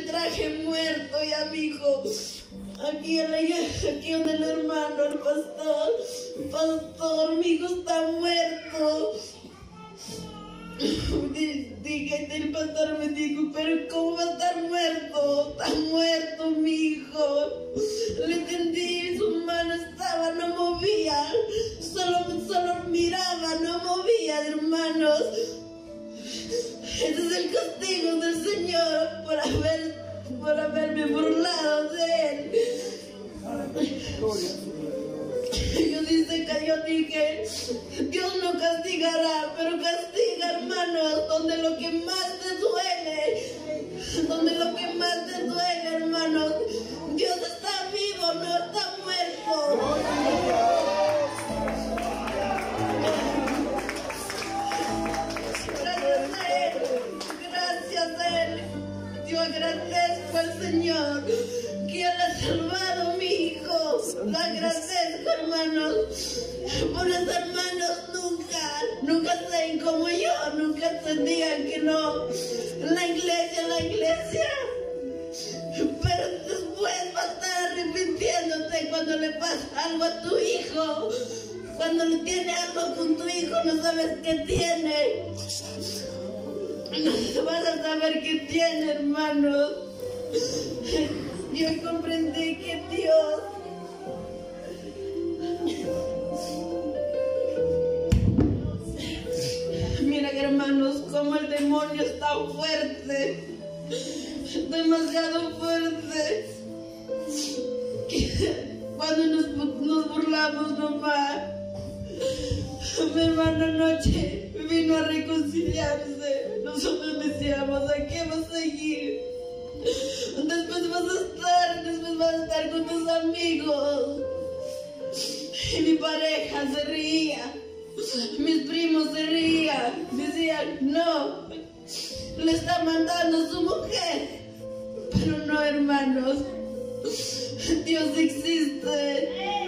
traje muerto ya, mijo. Aquí donde el hermano, el pastor, mi hijo está muerto. Dije, el pastor me dijo, pero ¿cómo va a estar muerto? Está muerto, mi hijo. Le entendí, su mano estaba, no movía. Solo miraba, no movía, hermanos. Ese es el castigo del Señor por haberme burlado de Él. Yo dije, Dios no castigará, pero castiga, hermanos, donde lo que más te duele, hermanos. Dios está vivo, no está muerto. Gracias a Él. Yo agradezco al Señor que Él ha salvado a mi hijo. Lo agradezco, hermanos. Por los hermanos nunca sean como yo, nunca se digan que no. La iglesia. Pero después va a estar arrepintiéndote cuando le pasa algo a tu hijo. Cuando le tiene algo con tu hijo, no sabes qué tiene. No vas a saber qué tiene, hermanos. Yo comprendí que Dios mira, hermanos, como el demonio está fuerte, demasiado fuerte. Cuando nos burlamos nomás, mi hermano anoche vino a reconciliarse. Nosotros decíamos, ¿a qué vas a seguir? Después vas a estar con tus amigos. Y mi pareja se reía, mis primos se reían, decían, no, le está mandando a su mujer. Pero no, hermanos, Dios existe.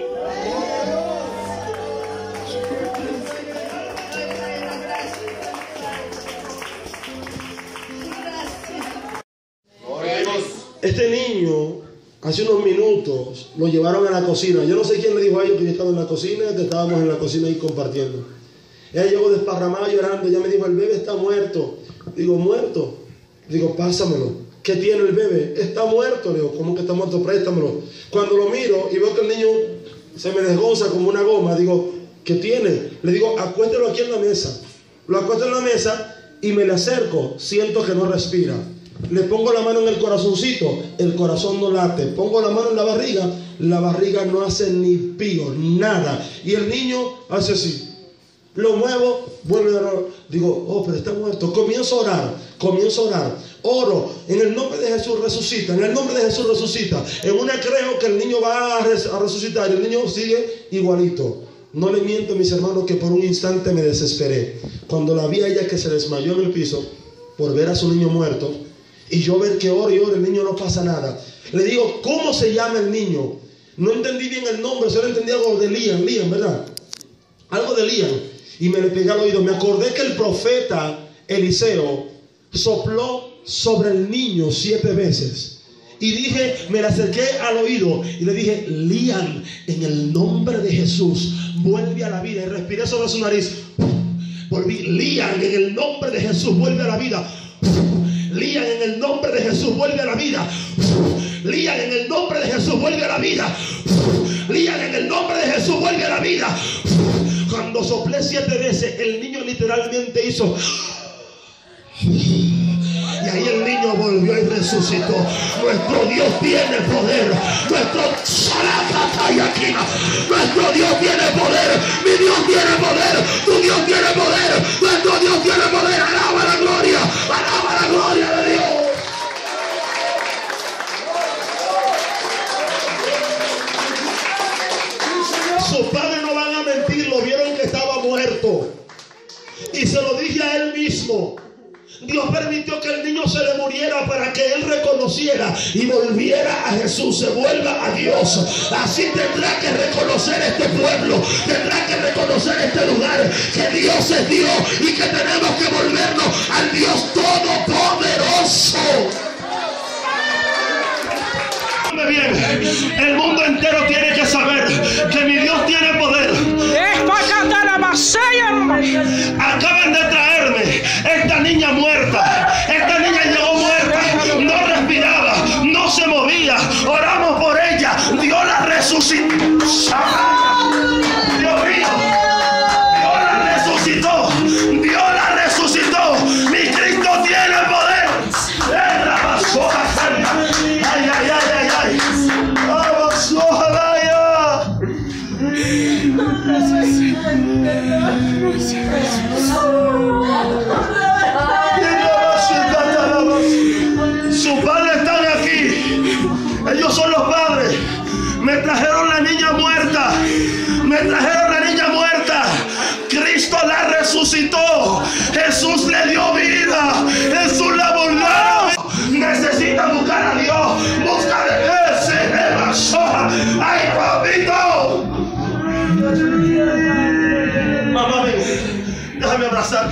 Este niño, hace unos minutos, lo llevaron a la cocina. Yo no sé quién le dijo a ellos que yo estaba en la cocina, que estábamos en la cocina ahí compartiendo. Ella llegó desparramada llorando. Ella me dijo, el bebé está muerto. Digo, ¿muerto? Digo, pásamelo. ¿Qué tiene el bebé? Está muerto. Le digo, ¿cómo que está muerto? Préstamelo. Cuando lo miro y veo que el niño se me desgoza como una goma, digo, ¿qué tiene? Le digo, acuéstelo aquí en la mesa. Lo acuesto en la mesa y me le acerco. Siento que no respira. Le pongo la mano en el corazoncito, el corazón no late. Pongo la mano en la barriga no hace ni pío, nada. Y el niño hace así. Lo muevo, vuelve a orar. Digo, oh, pero está muerto. Comienzo a orar. Oro, en el nombre de Jesús resucita. En el nombre de Jesús resucita. En una creo que el niño va a resucitar. Y el niño sigue igualito. No le miento, mis hermanos, que por un instante me desesperé. Cuando la vi a ella que se desmayó en el piso por ver a su niño muerto, y yo ver que ora y ora, el niño no pasa nada. Le digo, ¿cómo se llama el niño? No entendí bien el nombre, solo entendí algo de Liam, ¿verdad? Algo de Liam. Y me le pegué al oído. Me acordé que el profeta Eliseo sopló sobre el niño 7 veces. Y dije, me le acerqué al oído y le dije, Liam, en el nombre de Jesús, vuelve a la vida. Y respiré sobre su nariz. Volví, Liam, en el nombre de Jesús, vuelve a la vida. Liam, en el nombre de Jesús, vuelve a la vida. Liam, en el nombre de Jesús, vuelve a la vida. Liam, en el nombre de Jesús, vuelve a la vida. Cuando soplé 7 veces, el niño literalmente hizo. Y ahí el niño volvió y resucitó. Nuestro Dios tiene poder. Nuestro Dios tiene poder. Mi Dios tiene poder. Tu Dios tiene poder. Nuestro Dios tiene poder. Alaba la gloria. Alaba la gloria de Dios. Sus padres no van a mentir. Lo vieron que estaba muerto. Y se lo dije a él mismo. Dios permitió que el niño se le muriera para que él reconociera y volviera a Jesús, se vuelva a Dios. Así tendrá que reconocer este pueblo, tendrá que reconocer este lugar, que Dios es Dios y que tenemos que volvernos al Dios todopoderoso.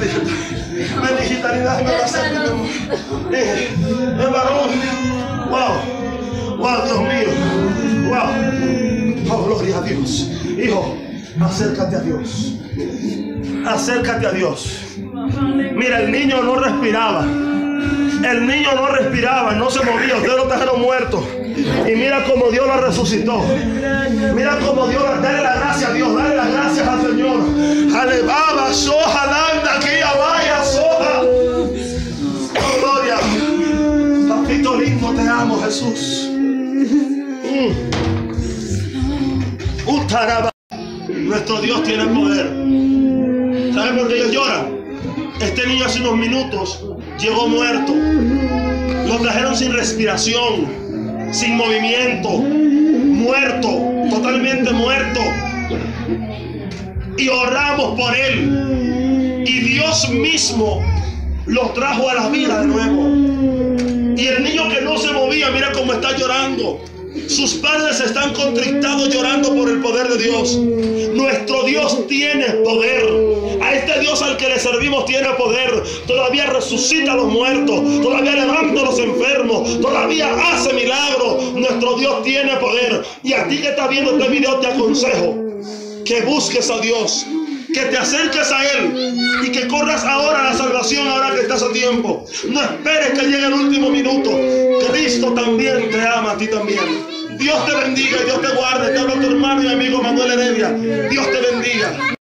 digitalidad me va a hacer. Es varón. Wow. Wow, Dios mío. Wow. Oh, gloria a Dios. Hijo, acércate a Dios. Acércate a Dios. Mira, el niño no respiraba. El niño no respiraba, no se movía. Ustedes lo trajeron muerto. Y mira cómo Dios lo resucitó. Mira cómo Dios, dale la gracia a Dios, dale las gracias al Señor. Alebaba, soja, landa, que ya vaya, soja. Oh, gloria. Papito lindo, te amo, Jesús. Nuestro Dios tiene poder. ¿Saben por qué ellos lloran? Este niño hace unos minutos llegó muerto. Lo trajeron sin respiración, sin movimiento, muerto, totalmente muerto. Y oramos por él. Y Dios mismo lo trajo a la vida de nuevo. Y el niño que no se movía, mira cómo está llorando. Sus padres están contrictados llorando por el poder de Dios. Nuestro Dios tiene poder. A este Dios al que le servimos tiene poder. Todavía resucita a los muertos. Todavía levanta a los enfermos. Todavía hace milagros. Nuestro Dios tiene poder. Y a ti que estás viendo este video te aconsejo que busques a Dios, que te acerques a Él y que corras ahora a la salvación ahora que estás a tiempo. No esperes que llegue el último minuto. Cristo también te ama a ti también. Dios te bendiga y Dios te guarde. Te habla tu hermano y amigo Manuel Heredia. Dios te bendiga.